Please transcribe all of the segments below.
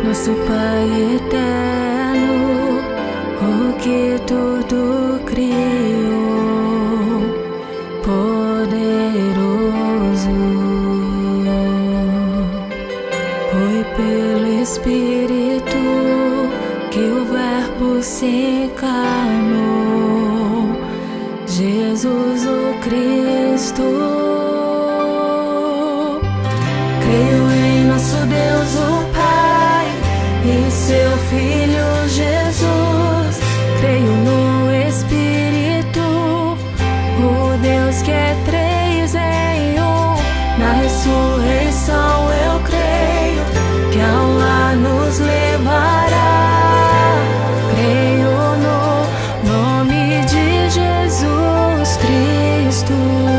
Nosso Pai eterno, o que tudo criou, poderoso, foi pelo Espírito que o Verbo se encarnou, Jesus o Cristo. Creio em nosso Deus o Pai e seu Filho Jesus. Creio no Espírito, o Deus que é três em um. Na ressurreição eu creio que ao lá nos levará. Creio no nome de Jesus Cristo.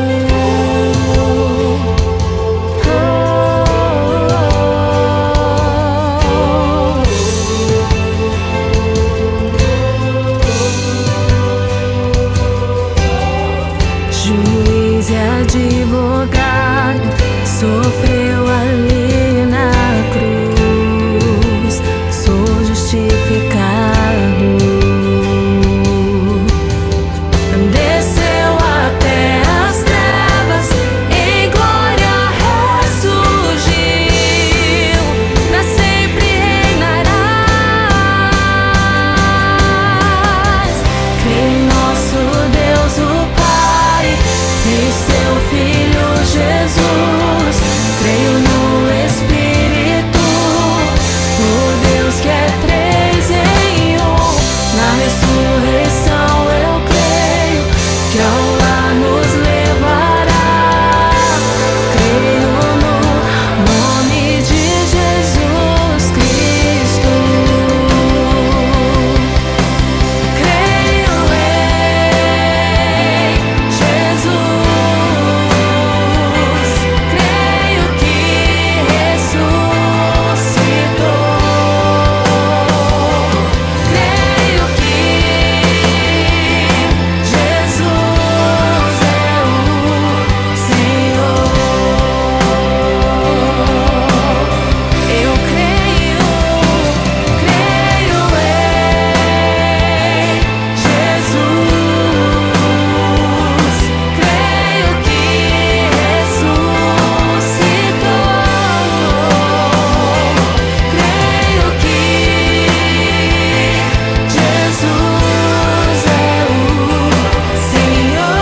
Juiz e advogado, sofreu ali na cruz, sou justificado. Desceu até as trevas, em glória ressurgiu, pra sempre reinarás. Creio em nosso Deus o Pai e seu Filho Jesus. Creio no Espírito, o Deus que é três em um. Na ressurreição eu creio que ao lá nos levará. Creio no nome de Jesus Cristo. Creio em Jesus, creio que ressuscitou, creio que Jesus é o Senhor. Eu creio em Jesus, creio que ressuscitou, creio que Jesus é o Senhor.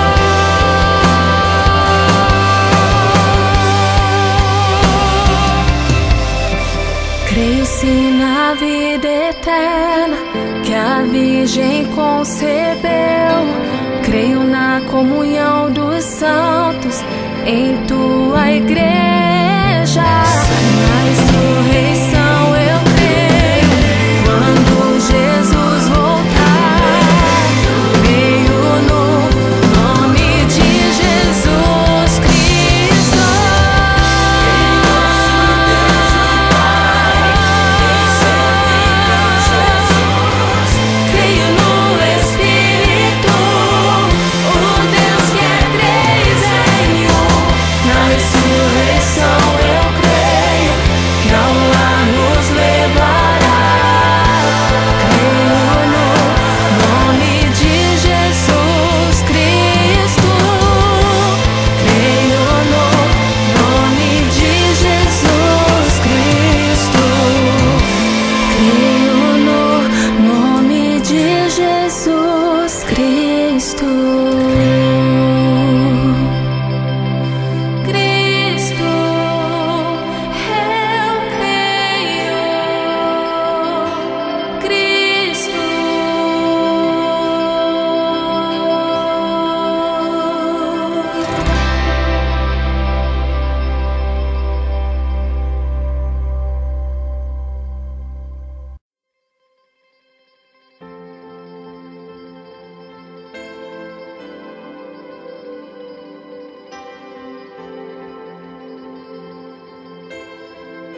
Creio sim na vida eterna que a Virgem concebeu. Creio na comunhão dos santos em tua igreja. Na ressurreição eu creio quando Jesus voltar. Creio no nome de Jesus Cristo. Creio no Espírito, o Deus que é três em um. Na ressurreição eu creio que ao lá nos levará. Creio no nome de Jesus Cristo. Creio no nome de Jesus Cristo. Creio no nome de Jesus Cristo. Cristo, eu creio. Cristo.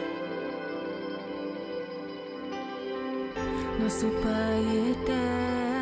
Nosso Pai eterno,